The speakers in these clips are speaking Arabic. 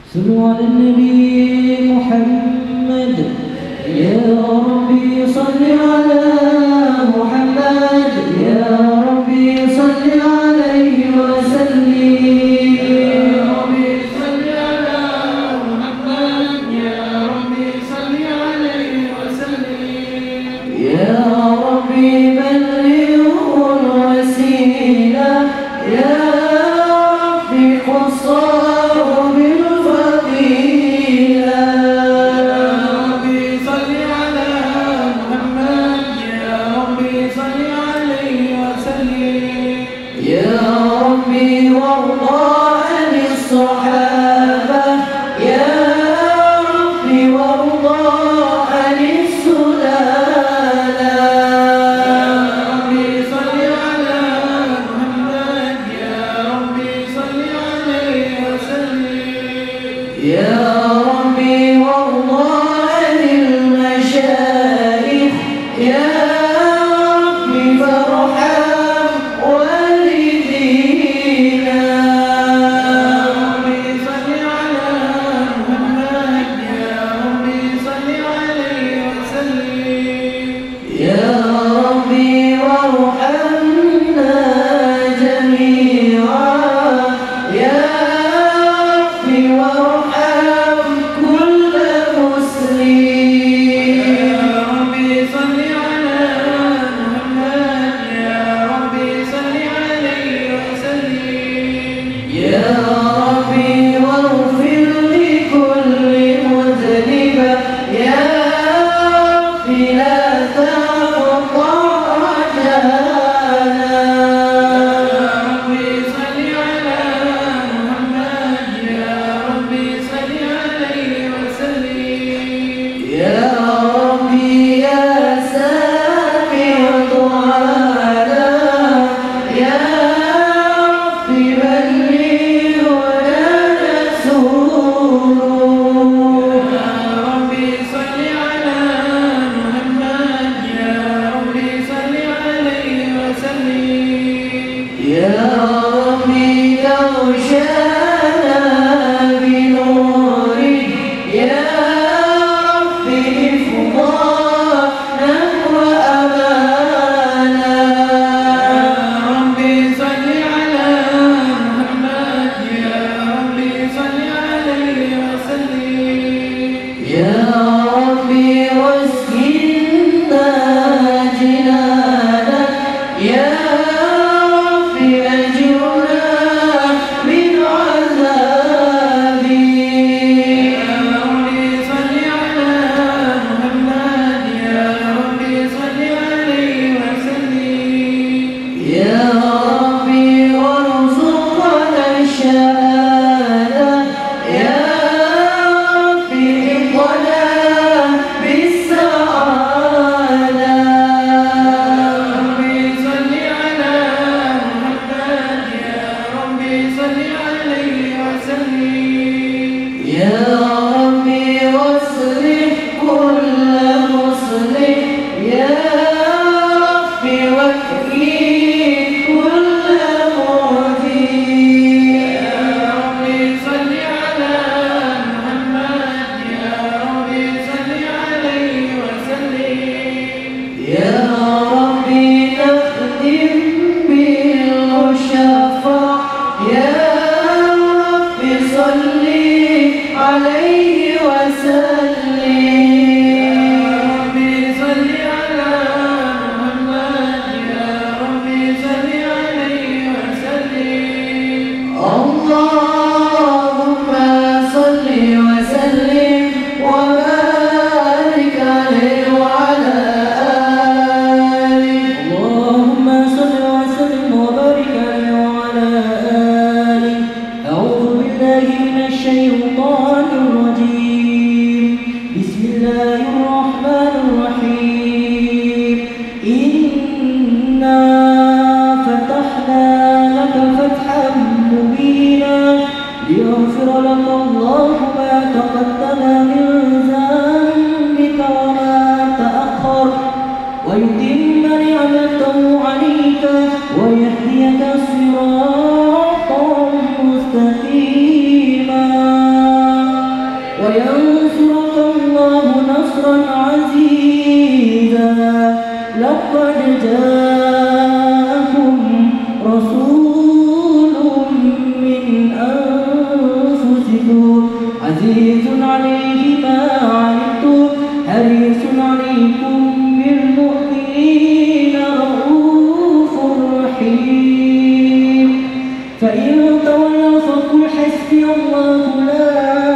صلوا على النبي محمد. يا ربي صل على محمد، يا ربي صل عليه وسلم. يا ربي صل على محمد، يا ربي صل عليه وسلم. يا ربي بلغه الوسيلة، يا ربي قصاره بالفضيلة. يا ربي صل على محمد، يا ربي صل عليه وسلم. يا ربي وارضى عن الصحابة، يا ربي وارضى عن السلالة. يا ربي صل على محمد، يا ربي صل عليه وسلم. يا ربي وارضى عن المشايخ، يا ربي فارحم والدينا. يا ربي صل على محمد، يا ربي صل عليه وسلم. يا ربي وارحمنا جميعا، يا ربي وارحم كل مسلم. يا ربي صل على محمد، يا ربي صل عليه وسلم. يا ربي واغفر لكل مذنب، يا ربي لا تقطع رجانا. يا ربي صل على محمد، يا ربي صل عليه وسلم. يا ربي يا سامع دعانا، يا ربي بلغ ولا نسوء. يا ربي صل على محمد، يا ربي صل عليه وسلم. يا ربي يغشانا بنورك، يا ربي حفظانا وأمانا. يا ربي صل على محمد، يا ربي صل عليه وسلم. يا ربي واسكننا جنانك، يا ربي أجرنا من عذابك. يا ربي صل على محمد، يا ربي صل عليه وسلم. يا ربي وارزقنا الشهادة، يا ربي اقنا بالسعادة. يا ربي صل على محمد، يا ربي صل عليه وسلم. يا ربي واصلح كل مصلح، يا ربي واكفي كل رسول من أنفسكم عزيز عليه ما عنتم حريص عليكم بالمؤمنين رؤوف رحيم فإن تولوا فقل حسبي الله لا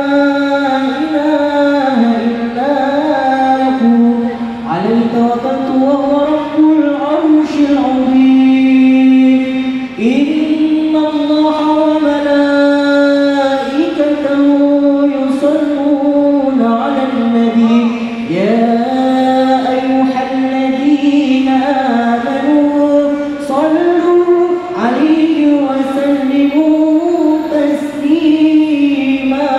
إله إلا هو عليه توكلت وهو رب العرش العظيم إن الله وملائكته يصلون على النبي يا أيها الذين آمنوا صلوا عليه وسلموا تسليما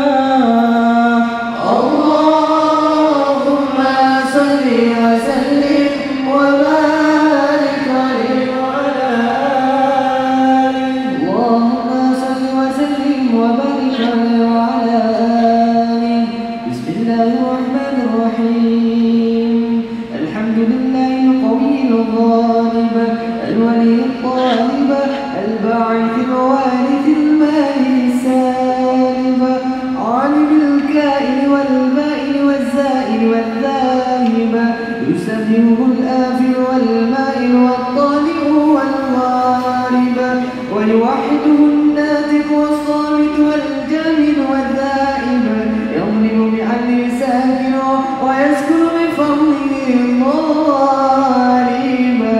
اللهم صل وسلم وبارك عليه وعلى آله اللهم صل وسلم وبارك عليه وعلى آله بسم الله الرحمن الرحيم الحمد لله القوي الغالب الولي الطالب الباعث الوارث المالك السالب عالم الكائن والبائن والزائل والذاهب يسبحه الآفل والمائل والطالع والغارب ويوحده الناطق والصامت والجامد والذائب يضرب بعدل ساكن ويسكن بفضله الضاربا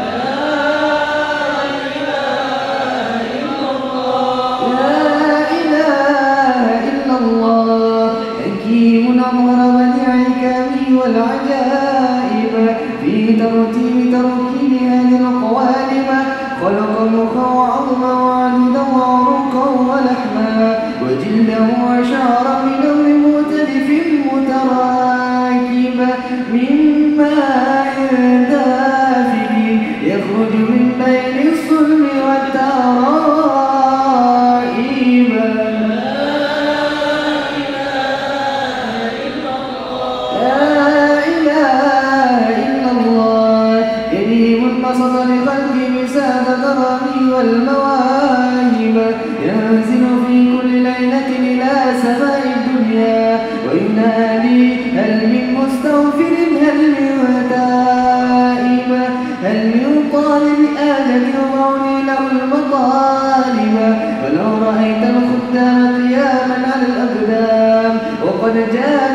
والعجائب في ترتيب هذه القوالب خلق مخا وعظما وعددا وعروقا ولحما وجلدا وشعرا من امر مختلف متراكب من ماء دافق يخرج من بين الصلب والترائب بسط لخلق مساد ضرامي والمواهب ينزل في كل ليلة إلى سماء الدنيا وينادي هل من مستغفر هل من تائب هل من طالب آدم يضعني له المطالب ولو رأيت الخدام قياما على الأقدام وقد جاء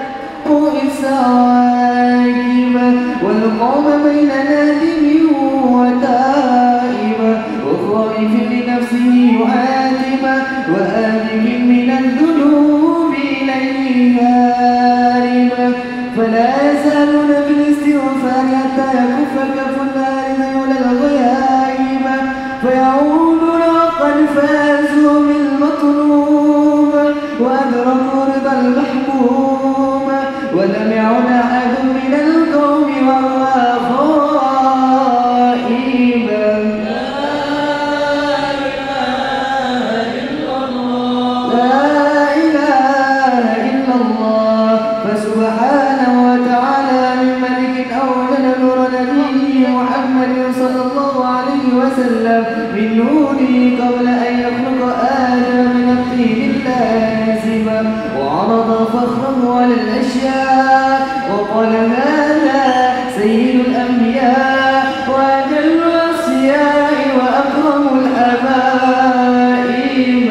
السواكب والقوم بين نادم وتائب وخائف لنفسه يعاتب وآمن من الذنوب إليه هارب فلا يزالون بالاستغفار حتى يكف كف النار ذيول الغيائب فيعودون وقد فازوا بالمطلوب وأدركوا رضا المحبوب ولم يعد أحد من القوم وهو خائب لا إله إلا الله فسبحانه وتعالى من ملك أوجد نور نبيه محمد صلى الله عليه وسلم من نوره قبل أن يخلق آدم من الطين اللازم وعرض فخره على الأشياء وقال هذا سيد الأنبياء وأجل الأصفياء وأكرم الحبائب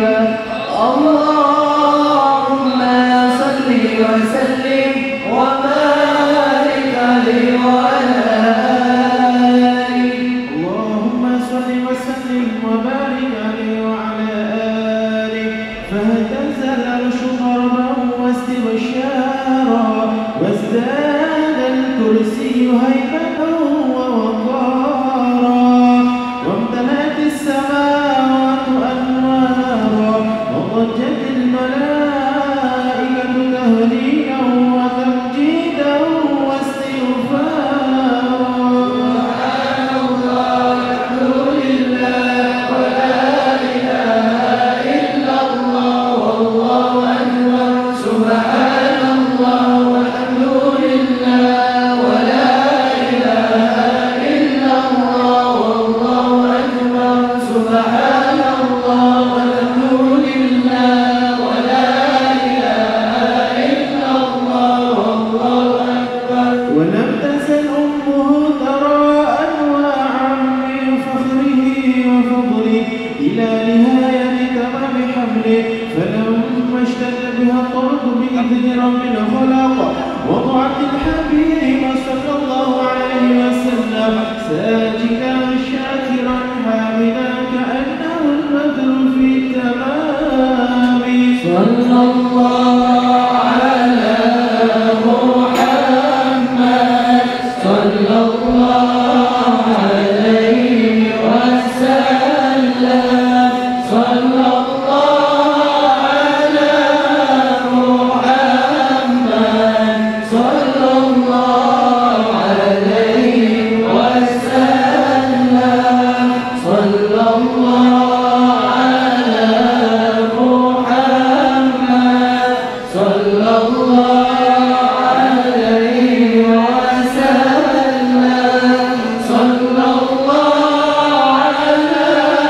اللهم صل وسلم وبارك عليه وعلى آله اللهم صل وسلم وبارك عليه وعلى آله فاهتز العرش ضربا واستبشارا وازداد الكرسي هيبة ووقارا وامتلأت السماوات أنوارا وضجت الملائكة تهليلا وتمجيدا واستغفارا سبحان الله الحمد لله ولا سبحان الله والحمد لله ولا إله إلا الله والله أكبر. ولم تزل أمه ترى أنواعا من فخره وفضله إلى نهاية تمام حمله، فلما اشتد بها الطرد بإذن رب الخلق وضعت الحبيب صلى الله عليه وسلم ساجدا شاكرا حامدا كأنه البدر في التمام. صلى الله على محمد صلى الله عليه وسلم. صلى الله على محمد صلى الله عليه وسلم. صلى الله على محمد صلى الله عليه وسلم. صلى الله على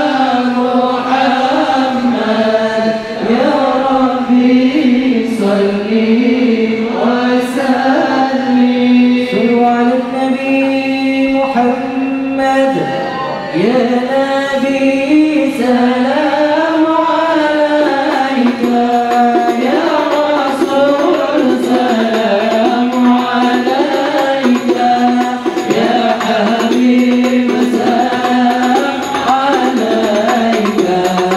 محمد يا ربي صل وسلم. صلوا على النبي محمد يا نبي سلام عليك يا رسول سلام عليك يا حبيب سلام عليك.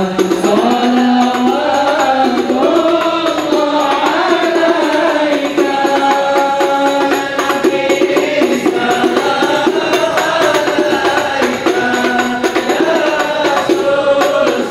صلوات الله عليك يا نبي سلام عليك يا رسول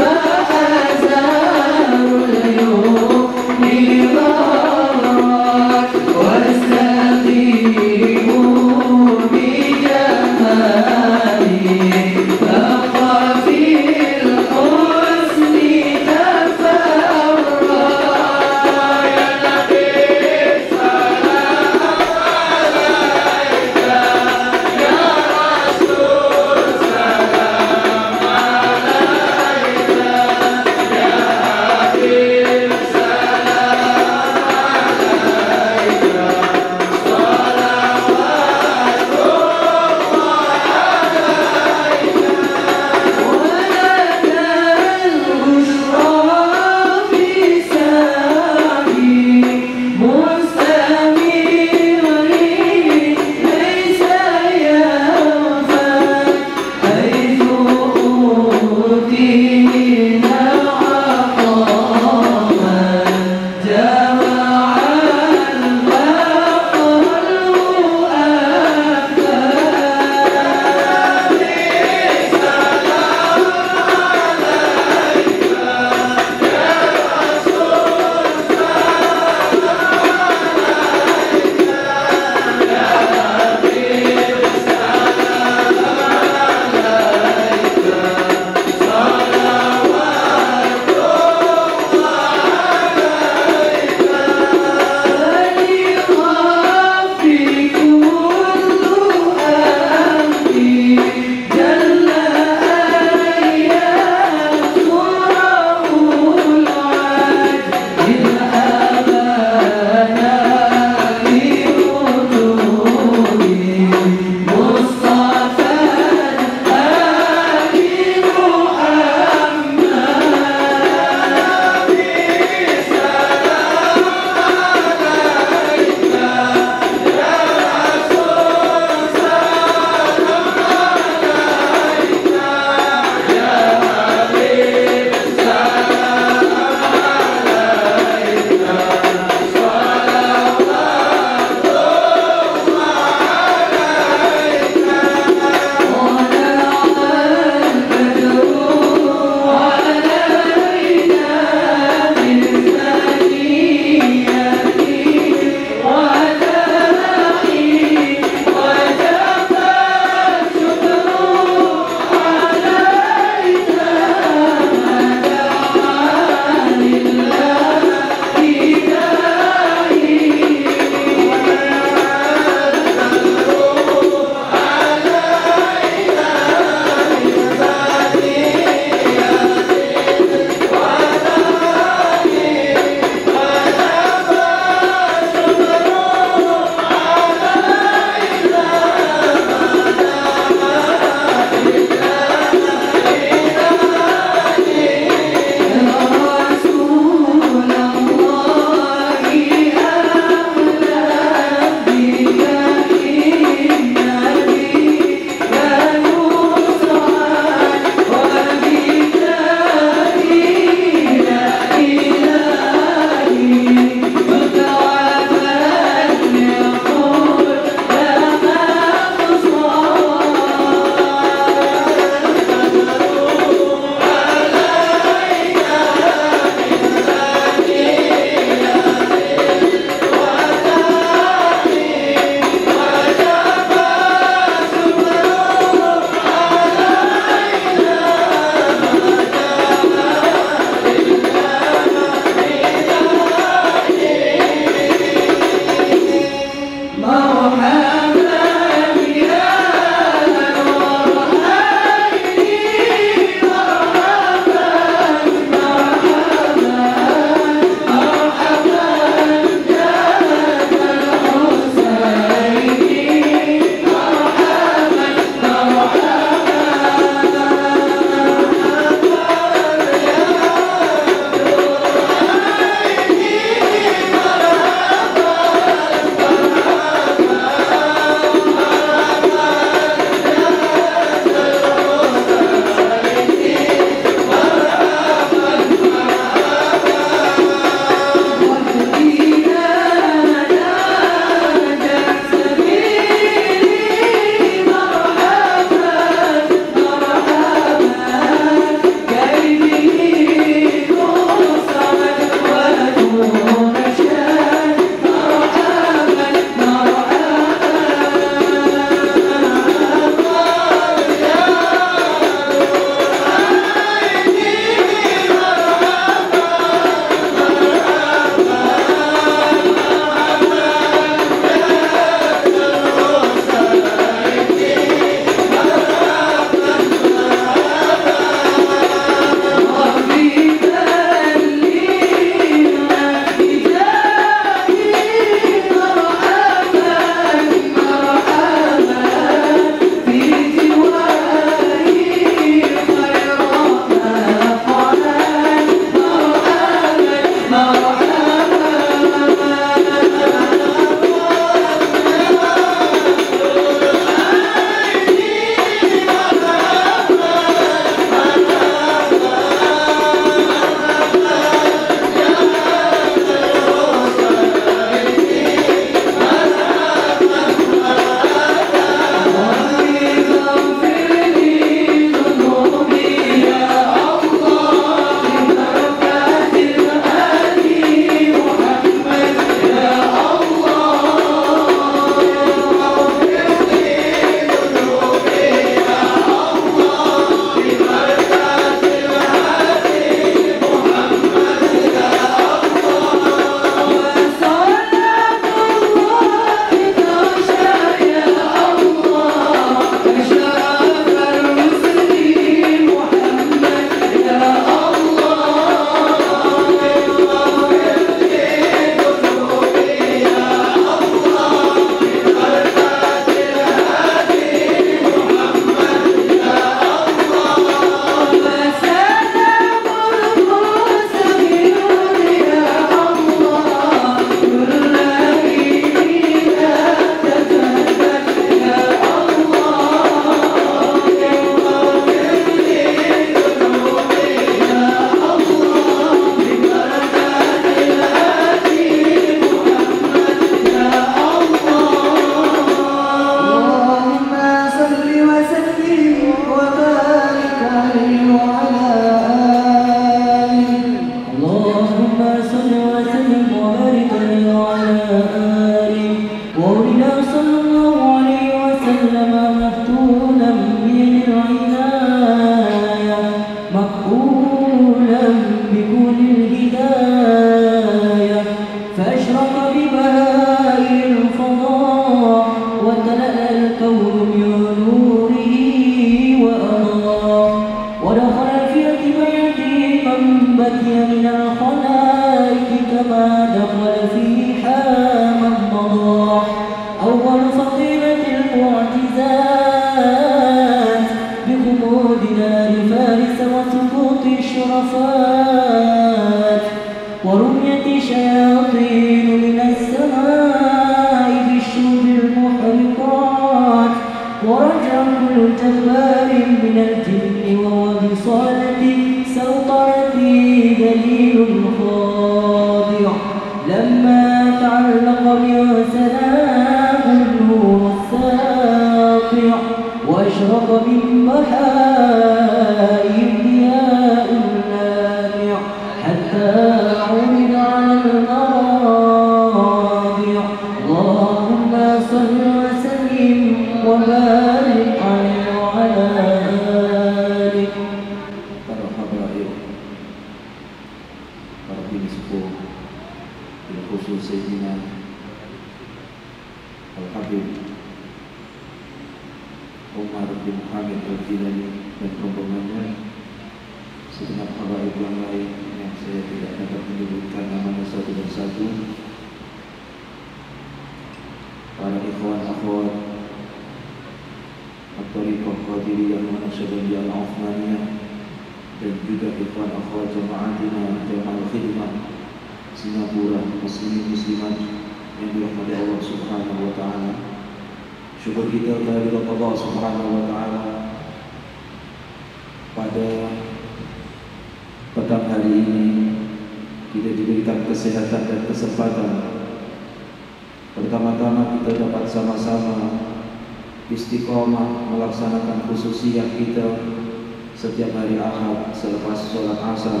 Istiqomah melaksanakan khususiyah kita setiap hari Ahad selepas sholat asar,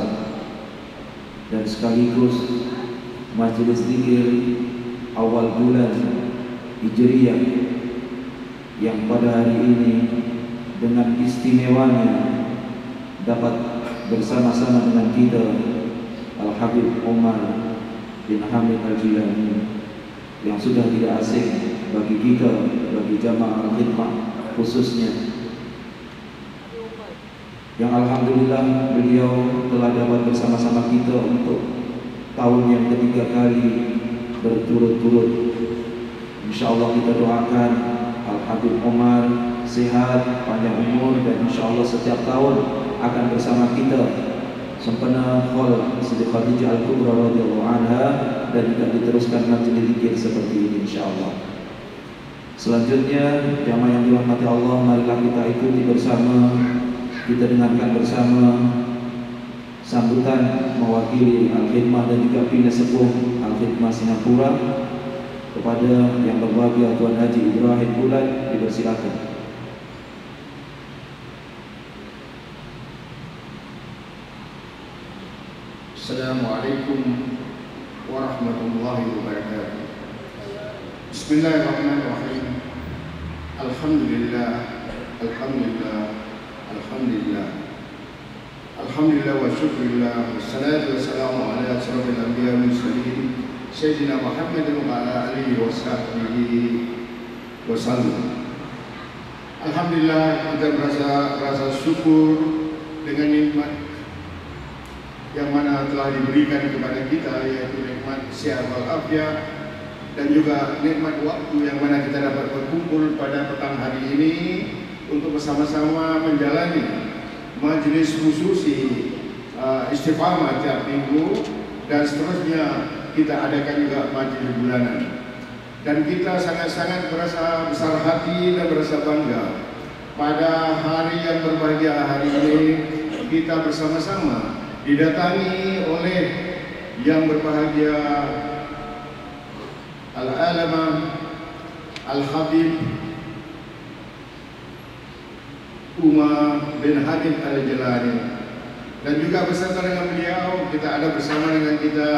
dan sekaligus majelis zikir awal bulan Hijriyah yang pada hari ini dengan istimewanya dapat bersama-sama dengan kita Al-Habib Umar bin Hamid Al-Jilani yang sudah tidak asing bagi kita, bagi jamaah al-khidmah khususnya, yang alhamdulillah beliau telah dapat bersama-sama kita untuk tahun yang ketiga kali berturut-turut. InsyaAllah kita doakan Al-Habib Umar sehat, panjang umur, dan insyaAllah setiap tahun akan bersama kita Sempena Khol Siti Khadijah Al-Kubra radhiyallahu anha, dan juga diteruskan majelis zikir seperti ini insyaallah. Selanjutnya jamaah yang dirahmati Allah, marilah kita ikuti bersama, kita dengarkan bersama sambutan mewakili Al-Khidmah dan juga Pina Sepuh Al-Khidmah Singapura kepada yang berbahagia Tuan Haji Ibrahim Bulat, dipersilakan. Assalamualaikum warahmatullahi wabarakatuh. Bismillahirrahmanirrahim. Alhamdulillah, alhamdulillah, alhamdulillah, alhamdulillah wa syukurillah. Wassalatu wassalamu ala asyrafil anbiya wal mursalin Sayyidina Muhammadin wa ala alihi wa sahbihi wasallam. Alhamdulillah, kita merasa syukur dengan nikmat yang mana telah diberikan kepada kita, yaitu nikmat sehat walafiat dan juga nikmat waktu yang mana kita dapat berkumpul pada petang hari ini untuk bersama-sama menjalani majelis khususi istiqamah tiap minggu, dan seterusnya kita adakan juga majelis bulanan. Dan kita sangat-sangat merasa besar hati dan merasa bangga pada hari yang berbahagia hari ini kita bersama-sama didatangi oleh yang berbahagia Al-Alama Al-Habib Umar bin Habib Al-Jalani, dan juga bersama dengan beliau kita ada bersama dengan kita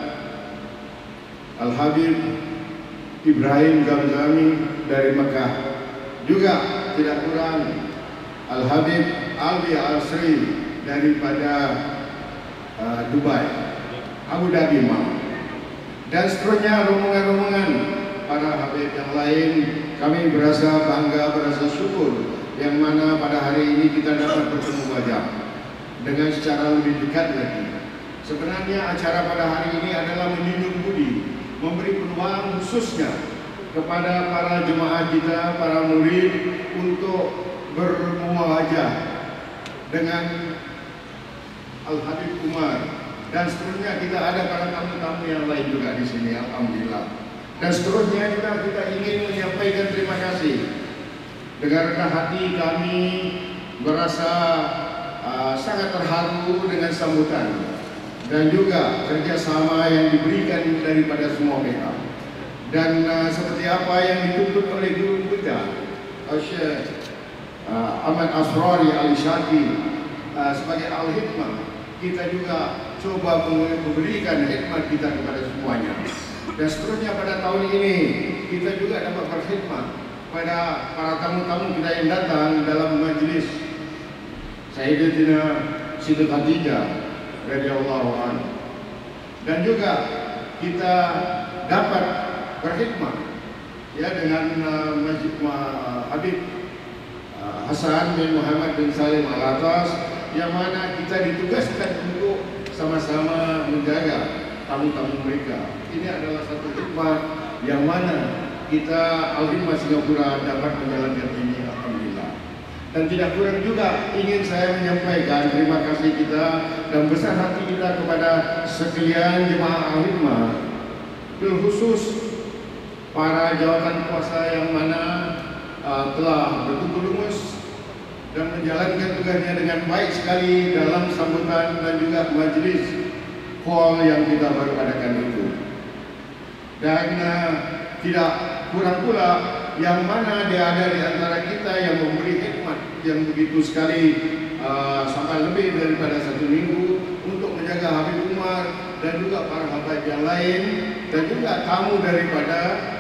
Al-Habib Ibrahim Zamzami dari Mekah, juga tidak kurang Al-Habib Alwi Al-Sri daripada Dubai, Abu Dhabi, dan seterusnya rombongan-rombongan para habib yang lain. Kami berasa bangga, berasa syukur yang mana pada hari ini kita dapat bertemu wajah dengan secara lebih dekat lagi. Sebenarnya acara pada hari ini adalah menjunjung budi, memberi peluang khususnya kepada para jemaah kita, para murid untuk bermuwajah dengan Al-Habib Umar, dan seterusnya kita ada para tamu-tamu yang lain juga di sini, alhamdulillah. Dan seterusnya juga kita ingin menyampaikan terima kasih. Dengan rendah hati kami merasa sangat terharu dengan sambutan dan juga kerjasama yang diberikan daripada semua pihak. Dan seperti apa yang dituntut oleh guru kita, Syekh Ahmad Asrari Al-Syati sebagai Al-Hikmah, kita juga coba memberikan hikmat kita kepada semuanya. Dan seterusnya pada tahun ini kita juga dapat berkhidmat pada para tamu-tamu kita yang datang dalam majelis Sayyidatina Siti Khadijah radhiyallahu anha, dan juga kita dapat berkhidmat ya dengan Masjid Habib Hasan bin Muhammad bin Salim Al-Atas, yang mana kita ditugaskan untuk sama-sama menjaga tamu-tamu mereka. Ini adalah satu hikmah yang mana kita Al-Khidmah Singapura dapat menjalankan ini, alhamdulillah. Dan tidak kurang juga ingin saya menyampaikan terima kasih kita dan besar hati kita kepada sekalian jemaah Al-Khidmah, terkhusus para jawatan kuasa yang mana telah bertubuh lumus dan menjalankan tugasnya dengan baik sekali dalam sambutan dan juga majelis call yang kita baru adakan itu. Dan tidak kurang pula yang mana dia ada di antara kita yang memberi hikmat yang begitu sekali sampai lebih daripada 1 minggu untuk menjaga Habib Umar dan juga para habaib yang lain, dan juga tamu daripada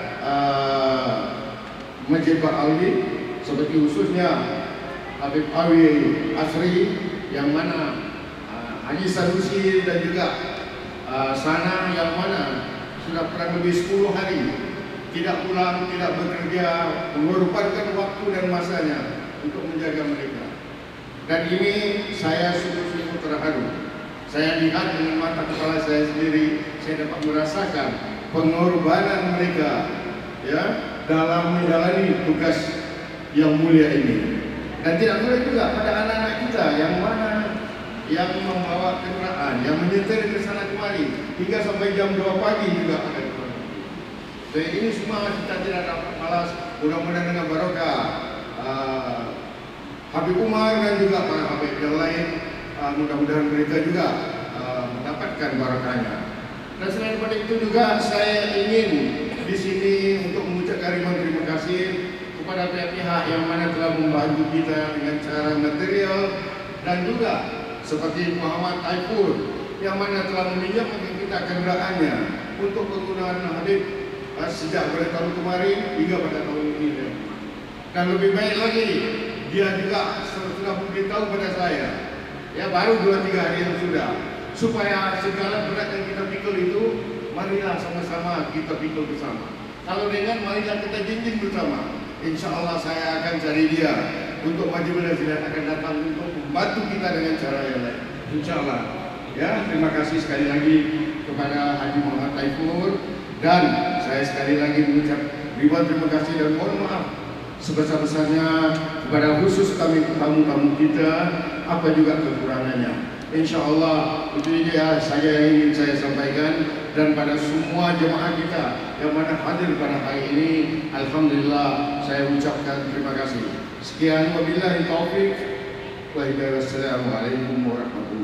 Masjid Al-Alwi seperti khususnya Habib Alwi Asri, yang mana Haji Sanusi dan juga Sana, yang mana sudah kurang lebih 10 hari tidak pulang, tidak bekerja, mengorbankan waktu dan masanya untuk menjaga mereka. Dan ini saya sungguh-sungguh terharu. Saya lihat dengan mata kepala saya sendiri, saya dapat merasakan pengorbanan mereka ya dalam menjalani tugas yang mulia ini. Dan tidak boleh juga pada anak-anak kita yang mana yang membawa kendaraan, yang menyetir ke sana kemari hingga sampai jam 2 pagi juga ada. Jadi ini semua kita tidak dapat malas. Mudah-mudahan dengan barokah Habib Umar dan juga para Habib yang lain, mudah-mudahan mereka juga mendapatkan barakahnya. Dan selain daripada itu juga saya ingin di sini untuk mengucapkan terima kasih kepada pihak-pihak yang mana telah membantu kita dengan cara material dan juga seperti Muhammad Taifur yang mana telah meminjamkan kita kendaraannya untuk penggunaan Habib sejak pada tahun kemarin hingga pada tahun ini. Dan lebih baik lagi, dia juga sudah memberitahu pada saya, ya baru 2-3 hari yang sudah, supaya segala berat yang kita pikul itu, marilah sama-sama kita pikul bersama. Kalau dengan marilah kita jinjing bersama. Insya Allah saya akan cari dia untuk Majlis Nasihat akan datang untuk membantu kita dengan cara yang lain. Insya Allah. Ya, terima kasih sekali lagi kepada Haji Muhammad Taifur, dan saya sekali lagi mengucap ribuan terima kasih dan mohon maaf sebesar-besarnya kepada khusus kami tamu-tamu kita apa juga kekurangannya. Insya Allah itu dia saja yang ingin saya sampaikan, dan pada semua jemaah kita yang mana hadir pada hari ini, alhamdulillah saya ucapkan terima kasih. Sekian wabillahi taufik wa hidayah. Wassalamualaikum warahmatullahi wabarakatuh.